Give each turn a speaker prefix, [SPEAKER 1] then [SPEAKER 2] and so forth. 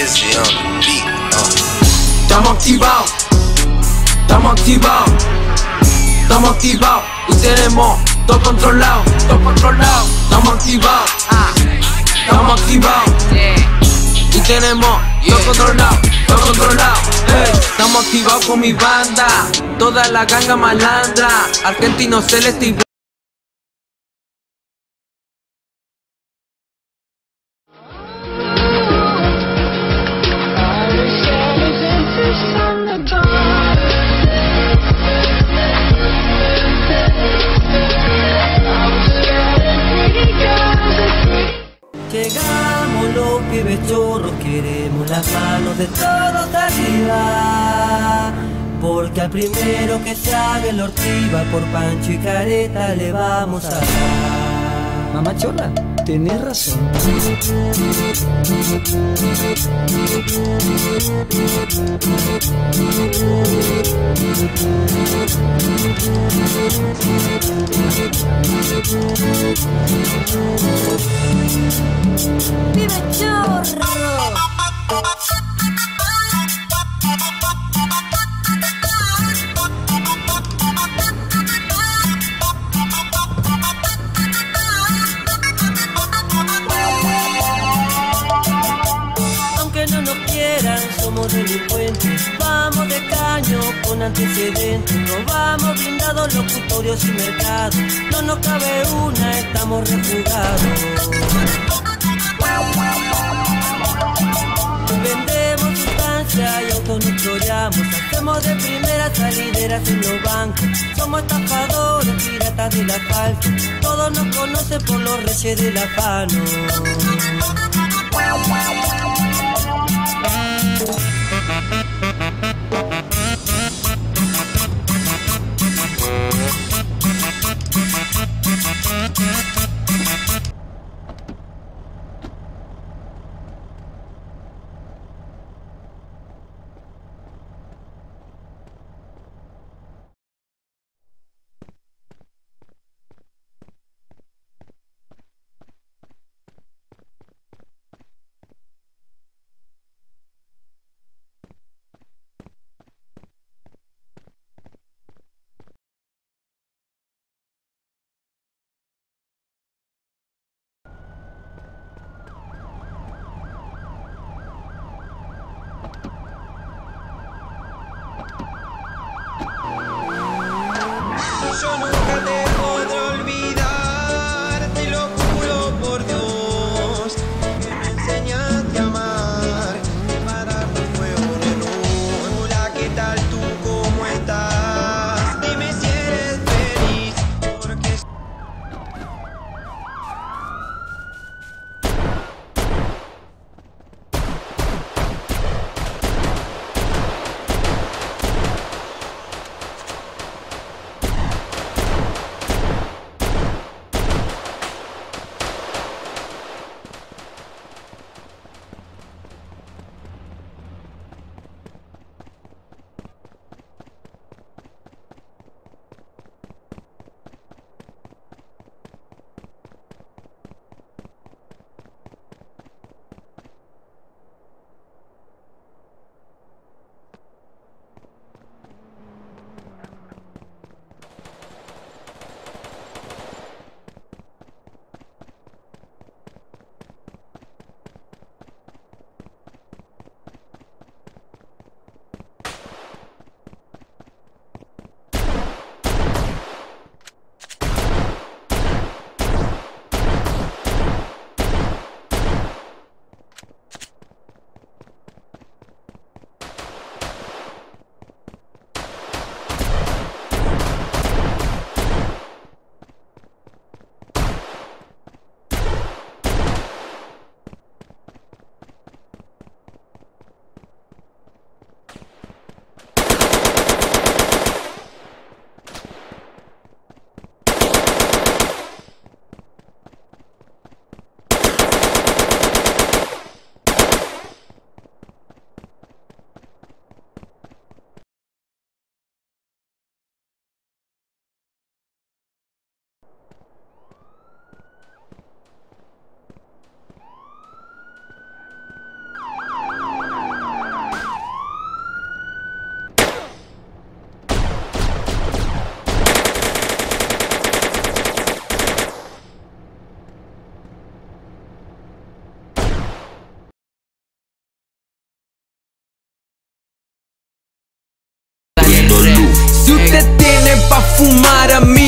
[SPEAKER 1] Estamos activados, estamos activados, estamos activados y tenemos todo controlado, todo controlado. Estamos activados, estamos activados y tenemos todo controlado, todo controlado. Estamos activados con mi banda, toda la ganga malandra, argentino celeste y
[SPEAKER 2] llegamos los pibes chorros, queremos las manos de todos arriba, porque al primero que se haga el ortiva por Pancho y Careta le vamos a dar.
[SPEAKER 3] Mamá chorra, tenés razón.
[SPEAKER 2] ¡Pibe chorro! Aunque no nos quieran, somos delincuentes. Vamos de caño con antecedentes. Robamos blindados, locutorios y mercados. No nos cabe una, estamos refugados. Vendemos sustancia y autos nos choreamos. Hacemos de primera salideras en los bancos. Somos estafadores, piratas del asfalto. Todos nos conocen por los reyes del afano.
[SPEAKER 1] para mí.